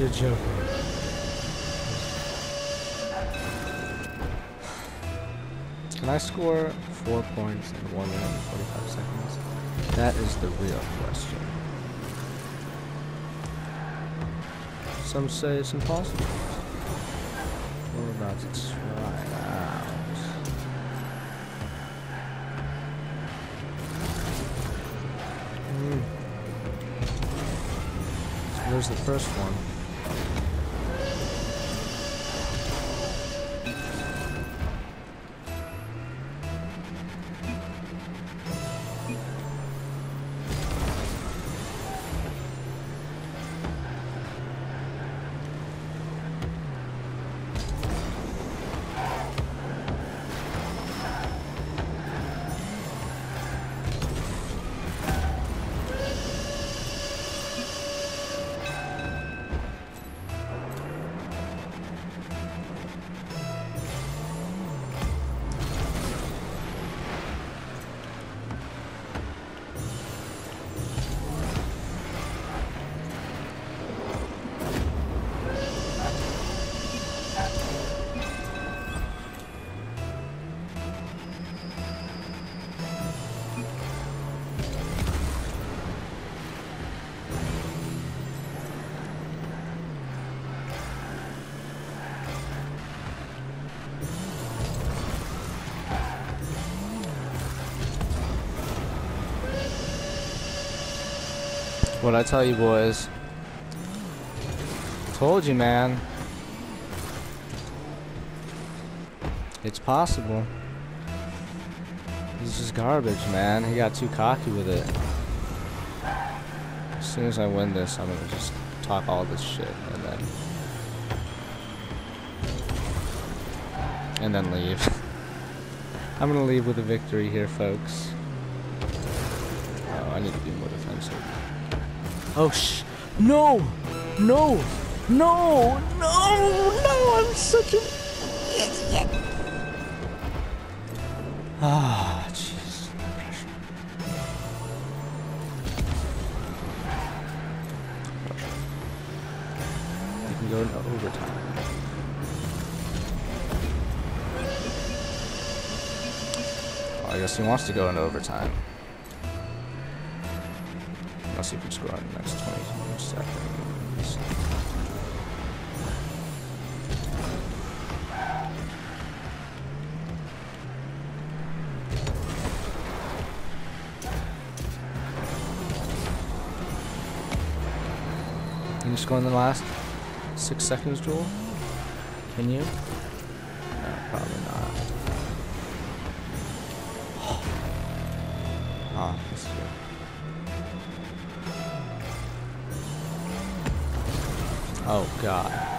You're joking. Can I score 4 points in 1 minute and 45 seconds? That is the real question. Some say it's impossible. We're about to try it out. So there's the first one. What'd I tell you, boys? Told you, man. It's possible. This is garbage, man. He got too cocky with it. As soon as I win this, I'm gonna just talk all this shit and then leave. I'm gonna leave with a victory here, folks. Oh, I need to be more defensive. Oh no! No! No! No! No! I'm such a idiot! Ah, jeez. Pressure. You can go into overtime. Oh, I guess he wants to go into overtime. Unless you can score in the next 20 seconds. Can you score in the last 6 seconds, Joel? Can you? No, probably not. Ah, this is good. Oh, God.